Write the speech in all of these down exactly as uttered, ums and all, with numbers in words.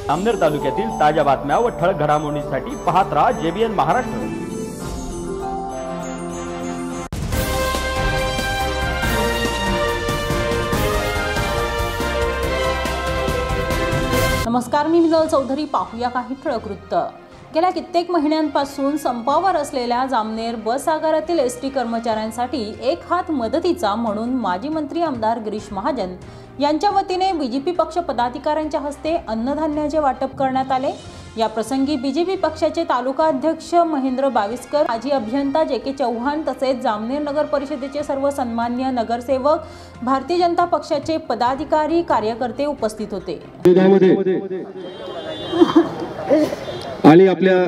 जामनेर तालुक्यातील ताज्या बातम्या व ठळक घडामोडींसाठी पाहत राहा जेबीएन महाराष्ट्र। नमस्कार, मी मिनल चौधरी। पाहूया काही ठळक वृत्त। गेल्या कित्येक महिन्यांपासून संपावर असलेल्या जामनेर बस आगारातील एसटी कर्मचाऱ्यांसाठी एक हात मदतीचा म्हणून माजी मंत्री आमदार गिरीश महाजन यांच्या वतीने बीजेपी पक्ष पदाधिकाऱ्यांच्या हस्ते अन्नधान्याचे वाटप करण्यात आले। या प्रसंगी बीजेपी पक्षाचे तालुका अध्यक्ष महेंद्र बाविस्कर, माजी अभियंता जे के चौहान तसेच जामनेर नगर परिषदेचे सर्व सन्मान्य नगरसेवक, भारतीय जनता पक्षाचे पदाधिकारी, कार्यकर्ते उपस्थित होते। आणि आपल्या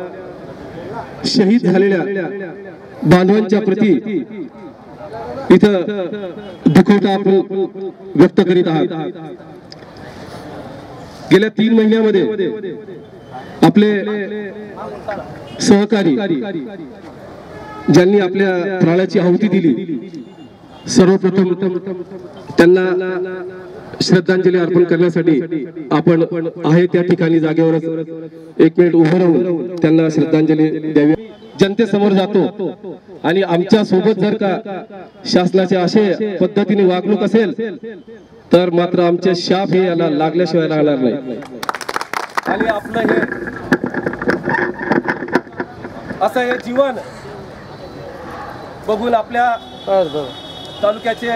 शहीद झालेल्या बांधवांच्या प्रती इथं दुखवटा आपण व्यक्त करीत आहात। गेल्या तीन महिन्यामध्ये आपले सहकारी ज्यांनी आपल्या प्राणाची आहुती दिली, सर्वप्रथम त्यांना श्रद्धांजली अर्पण करण्यासाठी आपण आहे त्या ठिकाणी जागेवरच एक मिनिट उभं राहून त्यांना श्रद्धांजली द्यावी। जनतेसमोर जातो आणि आमच्या सोबत जर का शासनाचे असे पद्धतीने वागणूक असेल तर मात्र आमचे शाप हे याला लागल्याशिवाय राहणार नाही। आणि आपलं हे असं हे जीवन बघून आपल्या तालुक्याचे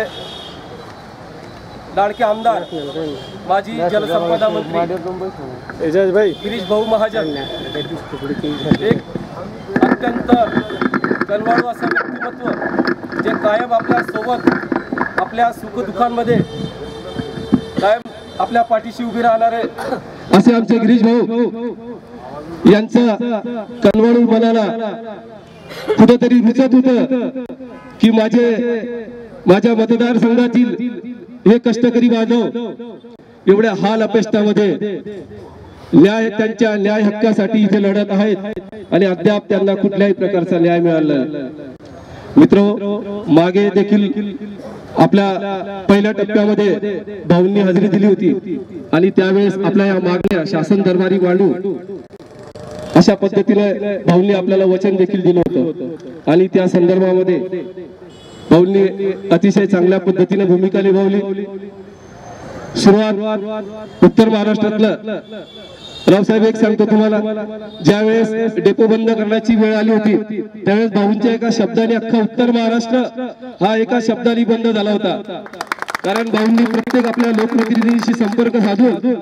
लाडके आमदार, माजी जलसंपदा मंत्री गिरीश भाऊ महाजन, एक अत्यंत कलवाळू असं व्यक्तिमत्व जे कायम आपल्या सोबत आपल्या सुखदुःखांमध्ये कायम आपल्या पाठीशी उभी राहणारे असे आमचे गिरीश भाऊ यांचा कलवाळू मनाला कुठेतरी रुचत होतं की माझे माझ्या मतदारसंघातील हे कष्टकरी बांधव एवढ्या हाल अपेष्टामध्ये न्याय त्यांच्या न्याय हक्कासाठी इथे लढत आहेत आणि अद्याप त्यांना कुठल्याही प्रकारचा न्याय मिळाला नाही। मित्र, मागे देखील आपल्या पहिल्या टप्प्यामध्ये भाऊंनी हजेरी दिली होती आणि त्यावेळेस आपल्या या मागण्या शासन दरबारी मांडू अशा पद्धतीने भाऊंनी आपल्याला वचन देखील दिलं होतं आणि त्या संदर्भामध्ये भाऊंनी अतिशय चांगल्या पद्धतीने भूमिका निभावली। सुरुवात उत्तर महाराष्ट्रातलं रावसाहेब एक सांगतो तुम्हाला, ज्यावेळेस डेपो बंद करण्याची वेळ आली होती त्यावेळेस भाऊंच्या एका शब्दाने अख्खा उत्तर महाराष्ट्र हा एका शब्दाने बंद झाला होता। कारण भाऊंनी प्रत्येक आपल्या लोकप्रतिनिधींशी संपर्क साधून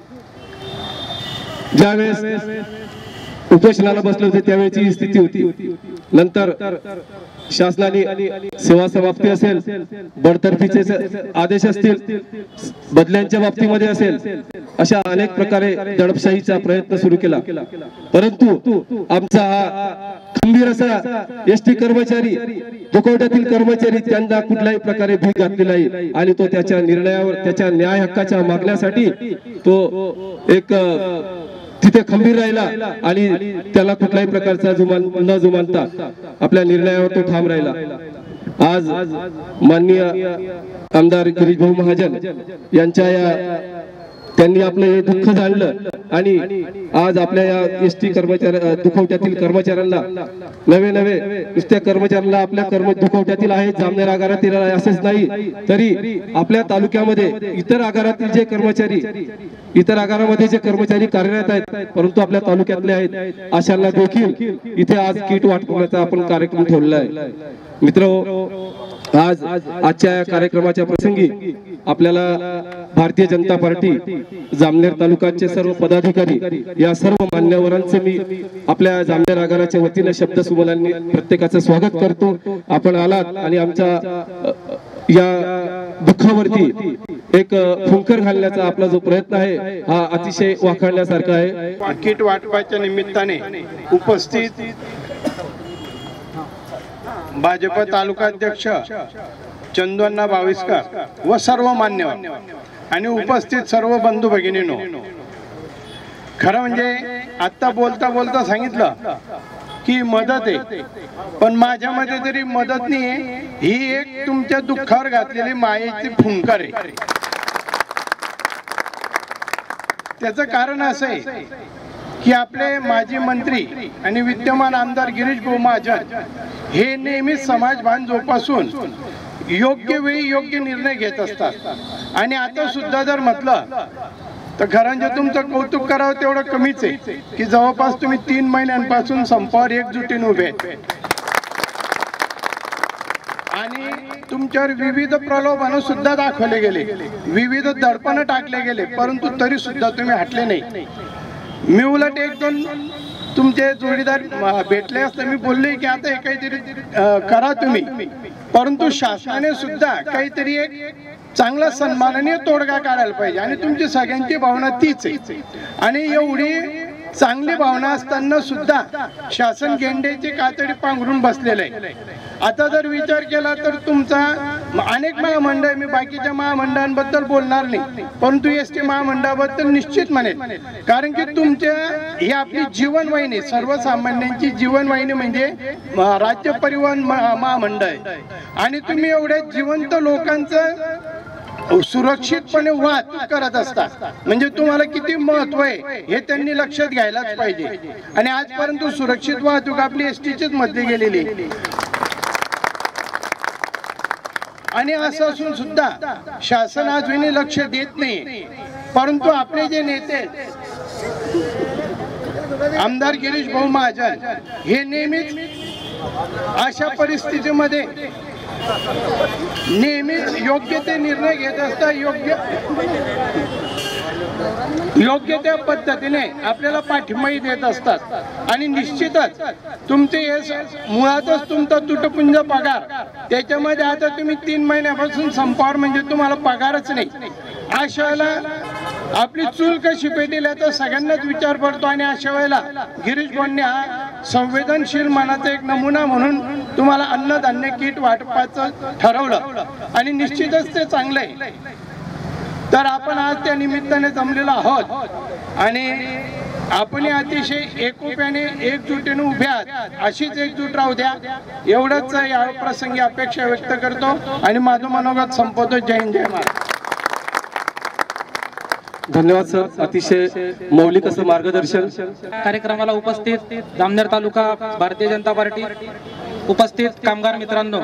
ज्यावेळेस उपोषणाला बसले होते त्यावेळेची ही स्थिती होती। नंतर शासनाने सेवा समाप्ती असेल, बडतर्फीचे आदेश असतील, बदल्यांच्या बाबतीमध्ये असेल, अशा अनेक प्रकारे दडपशाहीचा प्रयत्न सुरू केला। परंतु आमचा हा खंबीर असा एसटी कर्मचारी, दुखवट्यातील कर्मचारी त्यांना कुठल्याही प्रकारे भीक घातली नाही आणि तो त्याच्या निर्णयावर, त्याच्या न्याय हक्काच्या मागण्यासाठी तो एक तिथे खंबीर राहिला आणि त्याला कुठल्याही प्रकारचा जुमान न जुमानता आपल्या निर्णयावर तो ठाम राहिला। आज माननीय आमदार गिरीश भाऊ महाजन यांच्या या त्यांनी आपलं हे दुःख जाणलं आणि आज आपल्या या एसटी कर्मचारी दुखवट्यातील कर्मचाऱ्यांना नवे नवे नुसत्या कर्मचाऱ्यांना आपल्या कर्म दुखवट्यातील आहेत जामनेर आगारातील असेच नाही तरी आपल्या तालुक्यामध्ये इतर आगारातील जे कर्मचारी, इतर आगारामध्ये जे कर्मचारी कार्यरत आहेत परंतु आपल्या तालुक्यातले आहेत अशांना देखील इथे आज किट वाटण्याचा आपण कार्यक्रम ठेवलेला आहे। मित्र, आज आजच्या या कार्यक्रमाच्या प्रसंगी आपल्याला भारतीय जनता पार्टी जामनेर तालुक्याचे सर्व पदाधिकारी या सर्व मान्यवरांचे मी आपल्या जामनेर आगाराच्या वतीने शब्द सुमनांनी प्रत्येकाचं स्वागत करतो। आपण आलात आणि आमच्या या दुःखावरती एक फुंकर घालण्याचा आपला जो प्रयत्न आहे हा अतिशय वाखाणण्यासारखा आहे। किट वाटपाच्या निमित्ताने उपस्थित भाजप तालुका अध्यक्ष चंदुअण्णा बाविस्कर व सर्व मान्यवर आणि उपस्थित सर्व बंधू भगिनींनो, खरं म्हणजे आता बोलता बोलता सांगितलं की मदत आहे, पण माझ्या मध्ये तरी मदत नाही, ही एक तुमच्या दुःखावर घातलेली मायेची फुंकर आहे। त्याचं कारण असं आहे की आपले माजी मंत्री आणि विद्यमान आमदार गिरीश भाऊ महाजन हे नेहमीच समाजभान जोपासून योग्य वेळी योग्य निर्णय घेत असतात। आणि आता सुद्धा जर म्हटलं तर घरांचे तुमचं कौतुक करावं तेवढं कमीच आहे की जवळपास तुम्ही तीन महिन्यांपासून संपावर एकजुटीने उभे आहेत आणि तुमच्यावर विविध प्रलोभन सुद्धा दाखवले गेले, विविध दडपण टाकले गेले, परंतु तरी सुद्धा तुम्ही हटले नाही। मी उलट एक दोन तुमचे जोडीदार भेटले असते, मी बोलले की आता हे काहीतरी करा तुम्ही, परंतु शासनाने सुद्धा काहीतरी एक चांगला सन्माननीय तोडगा काढायला पाहिजे आणि तुमची सगळ्यांची भावना तीच आहे। आणि एवढी चांगली भावना असताना सुद्धा शासन गेंड्याची कातडी पांघरून बसलेलं आहे। आता जर विचार केला तर तुमचा अनेक महामंडळ, मी बाकीच्या महामंडळांबद्दल बोलणार नाही, परंतु एस टी महामंडळाबद्दल निश्चित म्हणेल, कारण की तुमच्या ही आपली जीवनवाहिनी, सर्वसामान्यांची जीवनवाहिनी म्हणजे राज्य परिवहन महामंडळ आहे आणि तुम्ही एवढ्या जिवंत लोकांचं सुरक्षितपणे वाहतूक करत असतात म्हणजे तुम्हाला किती महत्व आहे हे त्यांनी लक्षात घ्यायलाच पाहिजे। आणि आजपर्यंत सुरक्षित वाहतूक आपली एस टीचीच मधली गेलेली आणि असं असून सुद्धा शासन अजूनही लक्ष देत नाही, परंतु आपले जे नेते आमदार गिरीश भाऊ महाजन हे नेहमीच अशा परिस्थितीमध्ये नेहमीच योग्य ते निर्णय घेत असतात, योग्य योग्य त्या पद्धतीने आपल्याला पाठिंबाही देत असतात। आणि निश्चितच तुमचे हे मुळातच तुमचा तुटपुंज पगार, त्याच्यामध्ये आता तुम्ही तीन महिन्यापासून संपावर म्हणजे तुम्हाला पगारच नाही, अशा वेळेला आपली चूल कशी पेटेल याचा सगळ्यांनाच विचार पडतो। आणि अशा वेळेला गिरीश भाऊंनी हा संवेदनशील मनाचा एक नमुना म्हणून तुम्हाला अन्नधान्य किट वाटपाचं ठरवलं आणि निश्चितच ते चांगलं आहे। तर आपण आज त्या निमित्ताने जमलेलो आहोत आणि आपण अतिशय एकोप्याने एकजुटीने उभे आहात, अशीच एकजूट राहू द्या एवढंच या प्रसंगी अपेक्षा व्यक्त करतो आणि माझं मनोगत संपवतो। जय हिंद, जय महाराष्ट्र। धन्यवाद सर, अतिशय मौलिक असं मार्गदर्शन। कार्यक्रमाला उपस्थित जामनेर तालुका भारतीय जनता पार्टी, उपस्थित कामगार मित्रांनो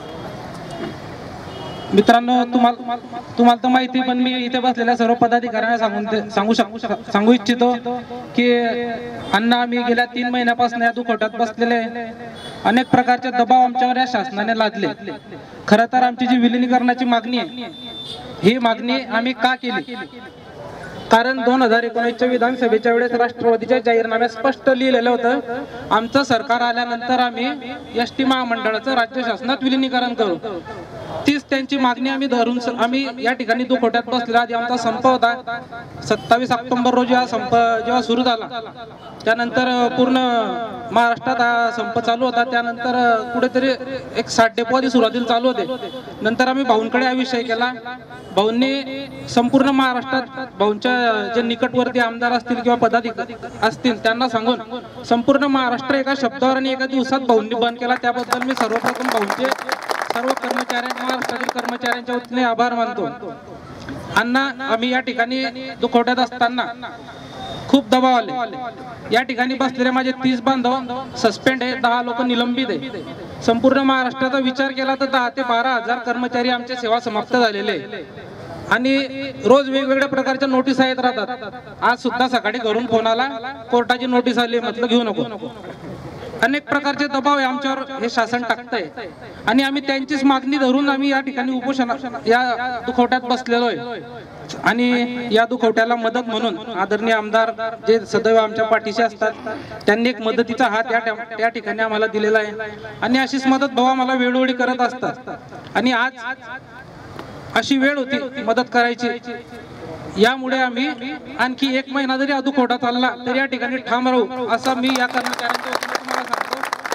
मित्रांनो तुम्हाला तुम्हाला तर माहिती, पण मी इथे बसलेल्या सर्व पदाधिकाऱ्यांना सांगून सांगू शकू सांगू इच्छितो की अण्णा आम्ही गेल्या तीन महिन्यापासून या दुखवट्यात बसलेले, अनेक प्रकारचे दबाव आमच्यावर या शासनाने लादले। खरं तर आमची जी विलिनीकरणाची मागणी आहे ही मागणी आम्ही का केली, कारण दोन हजार एकोणीसच्या विधानसभेच्या वेळेस राष्ट्रवादीच्या जाहीरनाम्यात स्पष्ट लिहिलेलं होतं, आमचं सरकार आल्यानंतर आम्ही एस टी महामंडळाचं राज्य शासनात विलिनीकरण करू। तीच त्यांची मागणी आम्ही धरून आम्ही या ठिकाणी दुखवट्यात बसलेला आधी आमचा संप होता। सत्तावीस ऑक्टोबर रोजी हा संप जेव्हा सुरू झाला त्यानंतर पूर्ण महाराष्ट्रात हा संप चालू होता, त्यानंतर कुठेतरी एक साठ डेपो आधी सुरुवातीला चालू होते, नंतर आम्ही भाऊंकडे हा विषय केला। भाऊंनी संपूर्ण महाराष्ट्रात भाऊंच्या जे निकटवर्ती आमदार असतील किंवा पदाधिकारी असतील त्यांना सांगून संपूर्ण महाराष्ट्र एका शब्दावर आणि एका दिवसात भाऊंनी बंद केला। त्याबद्दल मी सर्वप्रथम भाऊंचे सर्व कर्मचारी, महाराष्ट्रातील कर्मचाऱ्यांच्या वतीने आभार मानतो। अण्णा आम्ही या ठिकाणी दुखवट्यात असताना खूप दबाव आले, या ठिकाणी बसलेले माझे तीस बांधव सस्पेंड आहे, दहा लोक निलंबित आहे। संपूर्ण महाराष्ट्राचा विचार केला तर दहा ते बारा हजार कर्मचारी आमच्या सेवा समाप्त झालेले आणि रोज वेगवेगळ्या प्रकारच्या नोटीस येत राहतात। आज सुद्धा सकाळी घरून फोन आला, कोर्टाची नोटीस आली, म्हटलं घेऊ नको। अनेक प्रकारचे दबाव आहे आमच्यावर हे शासन टाकतंय आणि आम्ही त्यांचीच मागणी धरून आम्ही या ठिकाणी उपोषण या दुखवट्यात बसलेलो आहे। आणि या दुखवट्याला मदत म्हणून आदरणीय आमदार जे सदैव आमच्या पाठीशी असतात त्यांनी एक मदतीचा हात या त्या ठिकाणी आम्हाला दिलेला आहे आणि अशीच मदत भाऊ आम्हाला वेळोवेळी करत असतात। आणि आज अशी वेळ होती मदत करायची, यामुळे आम्ही आणखी एक महिना जरी हा दुखवटा चालला तरी या ठिकाणी ठाम राहू असं मी या कर्मचाऱ्यांच्या वतीने तुम्हाला सांगतो।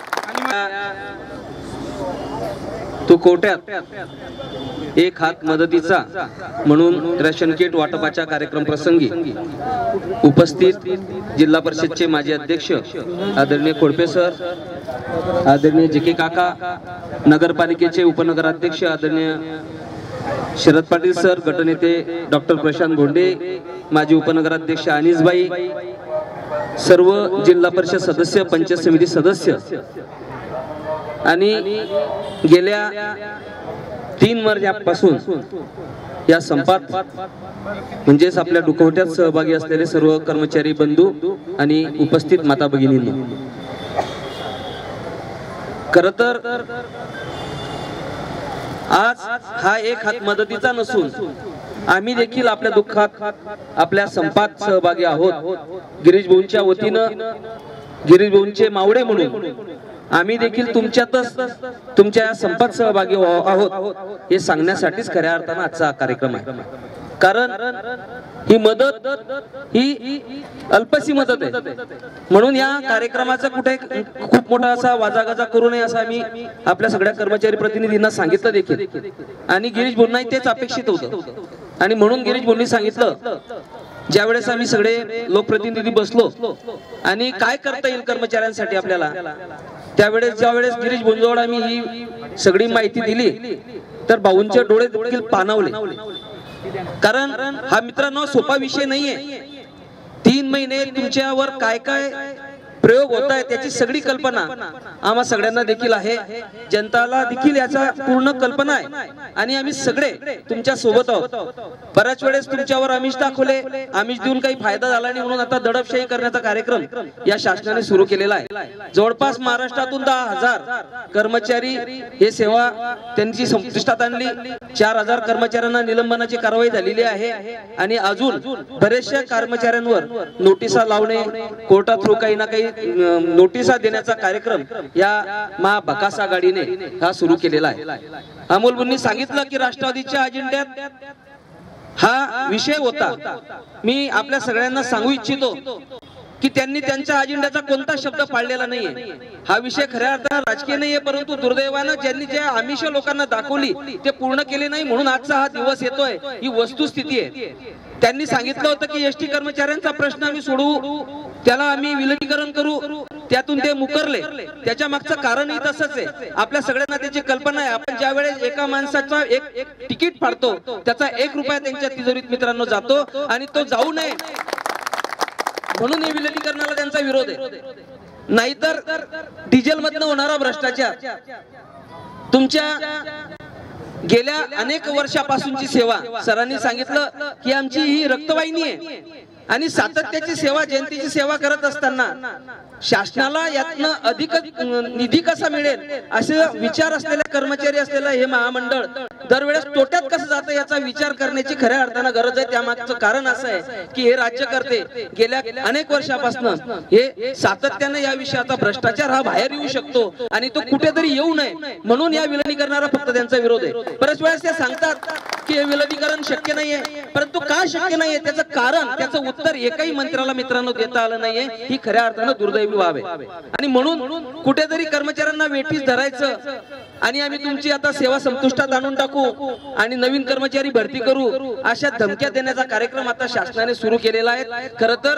तो कोट्यात एक हात मदतीचा म्हणून रेशन किट वाटपाच्या कार्यक्रम प्रसंगी उपस्थित जिल्हा परिषदचे माजी अध्यक्ष आदरणीय खोडपे सर, आदरणीय जे के काका, नगरपालिकेचे उपनगराध्यक्ष आदरणीय शरद पाटील सर, गटनेते डॉक्टर प्रशांत भोंडे, माजी उपनगराध्यक्ष अनिसबाई, सर्व जिल्हा परिषद सदस्य, पंचायत समिती सदस्य आणि गेल्या तीन वर्षापासून या संपात म्हणजेच आपल्या दुखवट्यात सहभागी असलेले सर्व कर्मचारी बंधू आणि उपस्थित माता भगिनींनो, खरं तर आज हा एक हात मदतीचा नसून आम्ही देखील आपल्या दुःखात, आपल्या संपात सहभागी आहोत. गिरीश भाऊंच्या वतीनं, गिरीश भाऊंचे मावळे म्हणून आम्ही देखील तुमच्यातच, तुमच्या या संपात सहभागी आहोत हे सांगण्यासाठीच खऱ्या अर्थानं आजचा कार्यक्रम आहे. कारण ही मदत ही अल्पशी मदत आहे, म्हणून या कार्यक्रमाचा कुठे खूप मोठा असा वाजागाजा करू नये असं आम्ही आपल्या सगळ्या कर्मचारी प्रतिनिधींना सांगितलं देखील. आणि गिरीश भाऊंनाही तेच अपेक्षित होतं आणि म्हणून गिरीश भाऊंनी सांगितलं, ज्यावेळेस आम्ही सगळे लोकप्रतिनिधी बसलो आणि काय करता येईल कर्मचाऱ्यांसाठी आपल्याला, त्यावेळेस ज्यावेळेस गिरीश भाऊंजवळ आम्ही ही सगळी माहिती दिली तर भाऊंचे डोळे देखील पाणावले. कारण हा मित्रांनो सोपा विषय नाहीये. तीन महिने तुमच्यावर काय काय प्रयोग होत आहे त्याची सगळी कल्पना आम्हा सगळ्यांना देखील आहे, जनताला देखील याचा पूर्ण कल्पना आहे आणि आम्ही सगळे तुमच्या सोबत आहोत. बऱ्याच वेळेस तुमच्यावर आमिष दाखवले, आमिष देऊन काही फायदा झाला नाही म्हणून आता दडपशाही करण्याचा कार्यक्रम या शासनाने सुरू केलेला आहे. जवळपास महाराष्ट्रातून दहा हजार कर्मचारी हे सेवा त्यांची संपुष्टात आणली. चार हजार कर्मचाऱ्यांना निलंबनाची कारवाई झालेली आहे आणि अजून बरेचशा कर्मचाऱ्यांवर नोटिसा लावणे, कोर्टात थ्रू काही ना काही नोटिसा देण्याचा कार्यक्रम या महाभकास आघाडीने हा सुरू केलेला आहे. अमोल भाऊंनी सांगितलं की राष्ट्रवादीच्या अजेंड्यात हा विषय होता. मी आपल्या सगळ्यांना सांगू इच्छितो की त्यांनी त्यांच्या अजेंड्याचा कोणता शब्द पाळलेला नाहीये. हा विषय खऱ्या अर्थानं राजकीय नाहीये, परंतु दुर्दैवानं ज्यांनी जे आमिष लोकांना दाखवली ते पूर्ण केले नाही म्हणून आजचा हा दिवस येतोय. ही वस्तुस्थिती आहे. त्यांनी सांगितलं होतं की एसटी कर्मचाऱ्यांचा प्रश्न आम्ही सोडवू, त्याला आम्ही विलगीकरण करू, त्यातून ते मुकरले. त्याच्या मागचं कारणही तसंच आहे. आपल्या सगळ्यांना त्याची कल्पना आहे. आपण ज्या वेळेस एका माणसाचा एक तिकीट फाडतो त्याचा एक रुपया त्यांच्या तिजोरीत मित्रांनो जातो आणि तो जाऊ नये म्हणून हे विलगीकरणाला त्यांचा विरोध आहे. नाहीतर डिझेल मधनं होणारा भ्रष्टाचार, तुमच्या गेल्या अनेक वर्षापासूनची सेवा, सरांनी सांगितलं की आमची ही रक्तवाहिनी आहे आणि सातत्याची सेवा, जनतेची सेवा करत असताना शासनाला यातनं अधिक निधी कसा मिळेल असे विचार असलेले कर्मचारी असलेलं हे महामंडळ दरवेळेस तोट्यात कसं जातं याचा विचार करण्याची खऱ्या अर्थानं गरज आहे. त्यामागचं कारण असं आहे की हे राज्यकर्ते गेल्या अनेक वर्षापासून हे सातत्याने या विषयाचा भ्रष्टाचार हा बाहेर येऊ शकतो आणि तो कुठेतरी येऊ नये म्हणून या विलगीकरणाला फक्त त्यांचा विरोध आहे. बऱ्याच वेळेस ते सांगतात की हे विलगीकरण शक्य नाहीये, परंतु का शक्य नाहीये त्याचं कारण, त्याचं उत्तर एकही मंत्र्याला मित्रांनो देता आलं नाहीये. ही खऱ्या अर्थानं दुर्दैवी बाब आहे आणि म्हणून कुठेतरी कर्मचाऱ्यांना वेठीस धरायचं आणि आम्ही तुमची आता सेवा संपुष्टात आणून टाकू आणि नवीन कर्मचारी भरती करू अशा धमक्या देण्याचा कार्यक्रम आता शासनाने सुरू केलेला आहे. खरं तर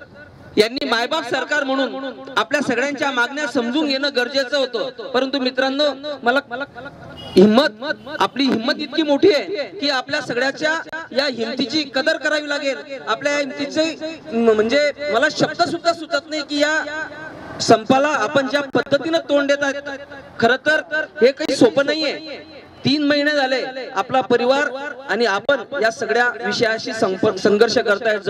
यांनी मायबाप सरकार म्हणून आपल्या सगळ्यांच्या मागण्या समजून घेणं गरजेचं होतं, परंतु मित्रांनो मला हिम्मत, आपली हिम्मत इतकी मोठी आहे की आपल्या सगळ्याच्या या हिमतीची कदर करावी लागेल. आपल्या हिमतीचे म्हणजे मला शब्द सुद्धा सुचत नाही की या संपाला आपण ज्या पद्धतीनं तोंड देत आहेत, खरं तर हे काही सोपं नाहीये. तीन महिने झाले आपला परिवार आणि आपण या सगळ्या विषयाशी संघर्ष करतायत.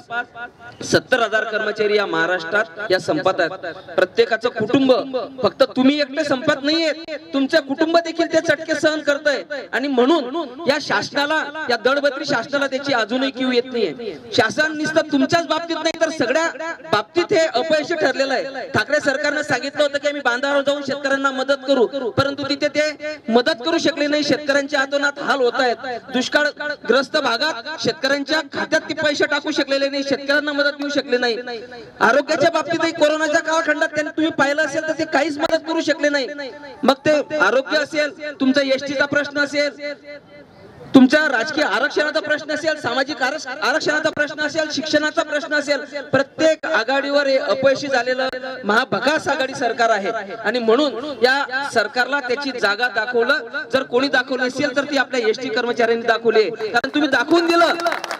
जवळपास सत्तर हजार कर्मचारी या महाराष्ट्रात या संपात आहेत. प्रत्येकाचं कुटुंब, फक्त तुम्ही एकटे संपात नाहीयेत, तुमचं कुटुंब देखील ते चटके सहन करतंय आणि म्हणून या शासनाला, या दडबत्री शासनाला त्याची अजूनही कीव येत नाहीये. शासन नुसतं तुमच्याच बाबतीत नाही तर सगळ्या बाबतीत हे अपयशी ठरलेलं आहे. ठाकरे सरकारनं सांगितलं होतं की आम्ही बांधावर जाऊन शेतकऱ्यांना मदत करू, परंतु तिथे ते मदत करू शकले नाही. शेतकऱ्यांच्या हातोनात हाल होत आहेत. दुष्काळग्रस्त भागात शेतकऱ्यांच्या खात्यात ते पैसे टाकू शकलेले नाही, शेतकऱ्यांना मदत मिळू शकले नाही. आरोग्याच्या बाबतीतही कोरोनाच्या काळखंडात त्यांनी तुम्ही पाहिलं असेल तर ते काहीच मदत करू शकले नाही. मग ते आरोग्य असेल, तुमचा एसटीचा प्रश्न असेल, तुमच्या राजकीय आरक्षणाचा प्रश्न असेल, सामाजिक आरक्षणाचा प्रश्न असेल, शिक्षणाचा प्रश्न असेल, प्रत्येक आघाडीवर हे अपयशी झालेलं महाभकास आघाडी सरकार आहे आणि म्हणून या सरकारला त्याची जागा दाखवलं जर कोणी दाखवली असेल तर ती आपल्या एसटी कर्मचाऱ्यांनी दाखवली, कारण तुम्ही दाखवून दिलं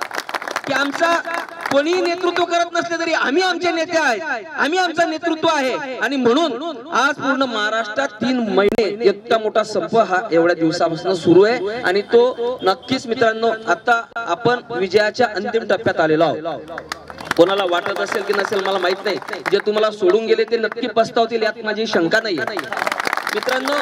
की आमचा कोणी नेतृत्व करत नसले तरी आम्ही आमचे नेते आहेत, आम्ही आमचं नेतृत्व आहे आणि म्हणून आज पूर्ण महाराष्ट्रात तीन महिने इतका मोठा संप हा एवढ्या दिवसापासून सुरू आहे आणि तो नक्कीच मित्रांनो आता आपण विजयाच्या अंतिम टप्प्यात आलेलो आहोत. कोणाला वाटत असेल की नसेल मला माहित नाही, जे तुम्हाला सोडून गेले ते नक्की पस्तावतील यात माझी शंका नाही. मित्रांनो,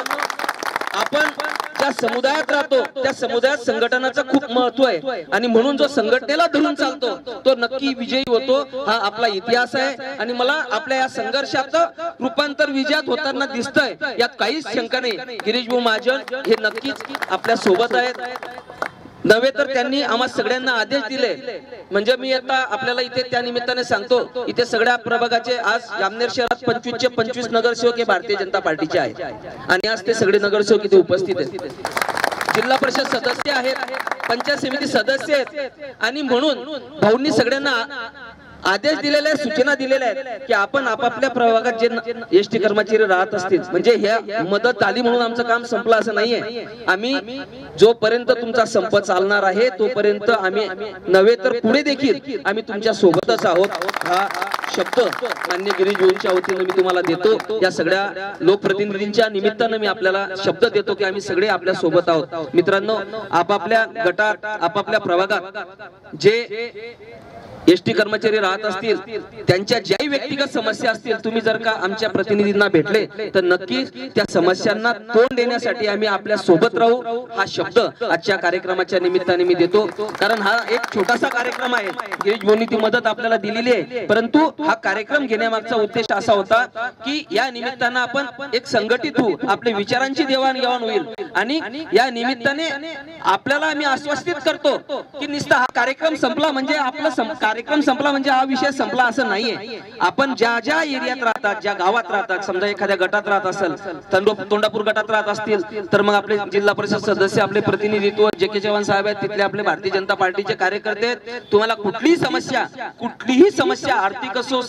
आपण ज्या समुदायात राहतो त्या समुदायात संघटनाचं खूप महत्व आहे आणि म्हणून जो संघटनेला धरून चालतो तो नक्की विजयी होतो, हा आपला इतिहास आहे आणि मला आपल्या या संघर्षाचं रूपांतर विजयात होताना दिसतंय यात काहीच शंका नाही. गिरीश भाऊ महाजन हे नक्कीच आपल्या सोबत आहेत, नव्हे तर त्यांनी आम्हा सगळ्यांना आदेश दिले. म्हणजे मी आता आपल्याला इथे त्या निमित्ताने सांगतो, इथे सगळ्या प्रभागाचे आज जामनेर शहरात पंचवीस चे पंचवीस नगरसेवक हे भारतीय जनता पार्टीचे आहेत आणि आज ते सगळे नगरसेवक इथे उपस्थित आहेत. जिल्हा परिषद सदस्य आहेत, पंचायत समिती सदस्य आहेत आणि म्हणून भाऊंनी सगळ्यांना आदेश दिलेले आहेत, सूचना दिलेल्या आहेत की आपण आपापल्या प्रभागात जे एसटी कर्मचारी राहत असतील, म्हणजे ह्या मदत आली म्हणून आमचं काम संपलं असं नाहीये. आम्ही जोपर्यंत तुमचा संप चालणार आहे तोपर्यंत आम्ही नव्हे तर पुढे देखील आम्ही तुमच्या सोबतच आहोत, हा शब्द मान्य गिरीश भाऊंच्या वतीने मी तुम्हाला देतो. या सगळ्या लोकप्रतिनिधींच्या निमित्तानं मी आपल्याला शब्द देतो की आम्ही सगळे आपल्या सोबत आहोत. मित्रांनो, आपापल्या गटात आपापल्या प्रभागात जे एसटी कर्मचारी राहत असतील त्यांच्या ज्याही व्यक्तिगत समस्या असतील, तुम्ही जर का आमच्या प्रतिनिधींना भेटले तर नक्कीच त्या समस्यांना तोंड देण्यासाठी आम्ही आपल्या सोबत राहू, हा शब्द आजच्या कार्यक्रमाच्या निमित्ताने मी देतो. कारण हा एक छोटासा कार्यक्रम आहे, गिरीश भाऊंनी ती मदत आपल्याला दिलेली आहे, परंतु हा कार्यक्रम घेण्यामागचा उद्देश असा होता की या निमित्तानं आपण एक संघटित होऊ, आपल्या विचारांची देवाणघेवाण होईल आणि या निमित्ताने आपल्याला आम्ही आश्वासित करतो की नुसता हा कार्यक्रम संपला म्हणजे आपला कार्यक्रम संपला म्हणजे हा विषय संपला असं नाहीये. आपण ज्या ज्या एरियात राहतात, ज्या गावात राहतात, समजा एखाद्या गटात राहत असेल, तोंडापूर गटात राहत असतील तर मग आपले जिल्हा परिषद सदस्य, आपले प्रतिनिधित्व जे के चव्हाण साहेब आहेत, तिथले आपले भारतीय जनता पार्टीचे कार्यकर्ते आहेत. तुम्हाला कुठलीही समस्या कुठलीही समस्या आर्थिक असो,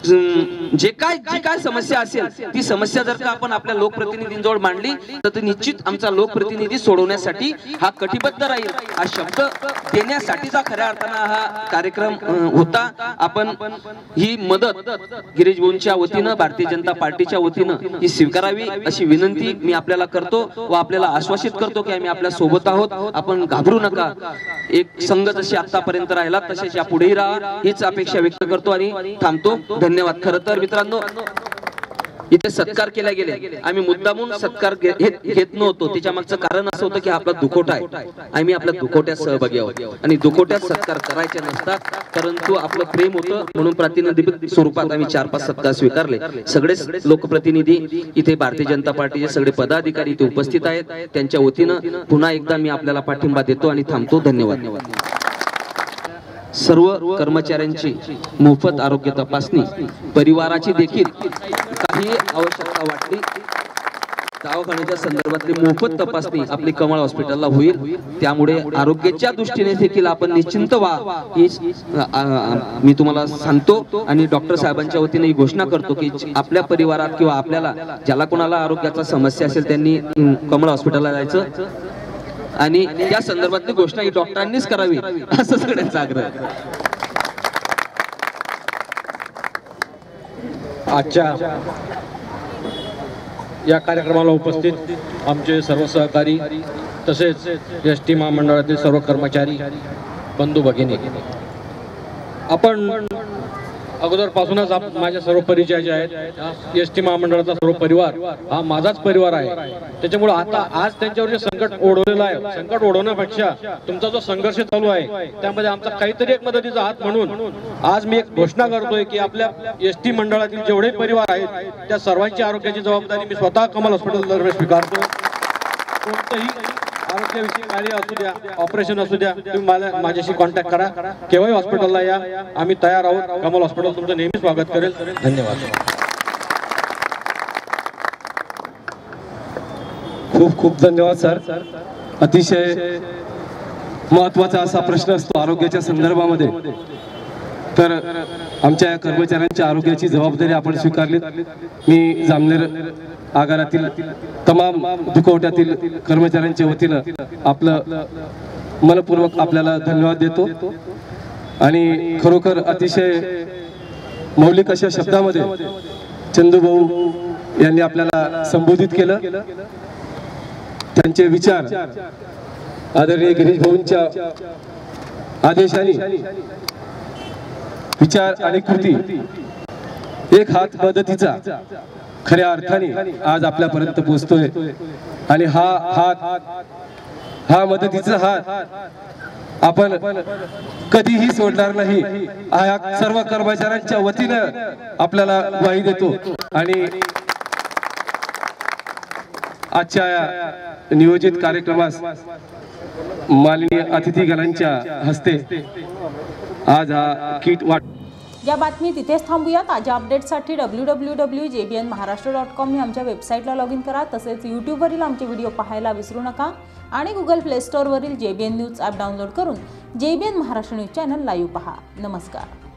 जे काय जी काय समस्या असेल ती समस्या जर का आपण आपल्या लोकप्रतिनिधींजवळ मांडली तर ते निश्चित आमचा लोकप्रतिनिधी सोडवण्यासाठी हा कटिबद्ध राहील, हा शब्द देण्यासाठीचा खऱ्या अर्थानं हा कार्यक्रम होता. आपण ही मदत गिरीश भाऊंच्या वतीनं, भारतीय जनता पार्टीच्या वतीनं ही स्वीकारावी अशी विनंती मी आपल्याला करतो व आपल्याला आश्वासित करतो की आम्ही आपल्या सोबत आहोत. आपण घाबरू नका, एक संघ जशी आतापर्यंत राहिला तसेच या पुढेही राहा हीच अपेक्षा व्यक्त करतो आणि थांबतो. धन्यवाद. खरं तर मित्रांनो, इथे सत्कार केला गेले, आम्ही मुद्दामून सत्कार घेत नव्हतो. त्याच्या मागचं कारण असं होतं की आपला दुखोटा आहे, आम्ही आपल्या दुखोट्यात सहभागी आहोत आणि दुखोट्यात सत्कार करायचे नसतात, परंतु आपलं प्रेम होतं म्हणून प्रातिनिधिक स्वरूपात आम्ही चार पाच सत्कार स्वीकारले. सगळेच लोकप्रतिनिधी इथे, भारतीय जनता पार्टीचे सगळे पदाधिकारी इथे उपस्थित आहेत, त्यांच्या वतीनं पुन्हा एकदा मी आपल्याला पाठिंबा देतो आणि थांबतो. धन्यवाद. सर्व कर्मचाऱ्यांची मोफत आरोग्य तपासणी, परिवाराची देखील काही आवश्यकता वाटली दवाखान्याच्या संदर्भातली मोफत तपासणी आपली कमळ हॉस्पिटलला होईल. त्यामुळे आरोग्याच्या दृष्टीने देखील आपण निश्चिंत व्हा ही मी तुम्हाला सांगतो आणि डॉक्टर साहेबांच्या वतीने ही घोषणा करतो की आपल्या परिवारात किंवा आपल्याला ज्याला कोणाला आरोग्याचा समस्या असेल त्यांनी कमळ हॉस्पिटलला जायचं आणि या संदर्भातली घोषणा ही डॉक्टरांनीच करावी असं सगळ्यांचा आग्रह. आजच्या या कार्यक्रमाला उपस्थित आमचे सर्व सहकारी तसेच एस टी महामंडळातील सर्व कर्मचारी बंधू भगिनी, आपण अगोदरपासूनच माझ्या सर्व परिचयाचे आहेत. एस टी महामंडळाचा सर्व परिवार हा माझाच परिवार आहे. त्याच्यामुळे आता आज त्यांच्यावर जे संकट ओढवलेलं आहे, संकट ओढवण्यापेक्षा तुमचा जो संघर्ष चालू आहे त्यामध्ये आमचा काहीतरी एक मदतीचा हात म्हणून आज मी एक घोषणा करतोय की आपल्या एस टी मंडळातील जेवढे परिवार आहेत त्या सर्वांची आरोग्याची जबाबदारी मी स्वतः कमल हॉस्पिटल तर्फे स्वीकारतो. कोणतंही आरोग्यविषयी कार्य असू द्या, ऑपरेशन असू द्या, तुम्ही मला माझ्याशी कॉन्टॅक्ट करा, केव्हाही हॉस्पिटलला या, आम्ही तयार आहोत. कमल हॉस्पिटल तुमचं नेहमी स्वागत करेल. धन्यवाद. खूप खूप धन्यवाद सर. अतिशय महत्वाचा असा प्रश्न असतो आरोग्याच्या संदर्भामध्ये, तर आमच्या कर्मचाऱ्यांच्या आरोग्याची जबाबदारी आपण स्वीकारली। मी जामनेर आगारातील तमाम दुखवट्यातील कर्मचाऱ्यांच्या वतीनं आपलं मनपूर्वक आपल्याला धन्यवाद देतो आणि खरोखर अतिशय मौलिक अशा शब्दामध्ये चंदूभाऊ यांनी आपल्याला संबोधित केलं। त्यांचे विचार आदरणीय गिरीश भाऊंच्या आदेशाने विचार आणि कृती एक हात मदतीचा खऱ्या अर्थाने आज आपल्यापर्यंत पोहोचतोय आणि हा हात हा मदतीचा हात आपण कधीही सोडणार नाही हा सर्व कर्मचाऱ्यांच्या वतीनं आपल्याला ग्वाही देतो। आणि आजच्या नियोजित कार्यक्रमास माननीय अतिथीगणांच्या हस्ते आज हा किट वाट। या बातमी तिथेच थांबूया। ताज्या अपडेट्ससाठी W W W dot J B N Maharashtra dot com या आमच्या वेबसाईटला लॉग इन करा। तसेच यूट्यूबवरील आमचे व्हिडिओ पाहायला विसरू नका आणि गुगल प्ले स्टोअरवरील J B N news app download करून J B N Maharashtra news channel live पहा। नमस्कार।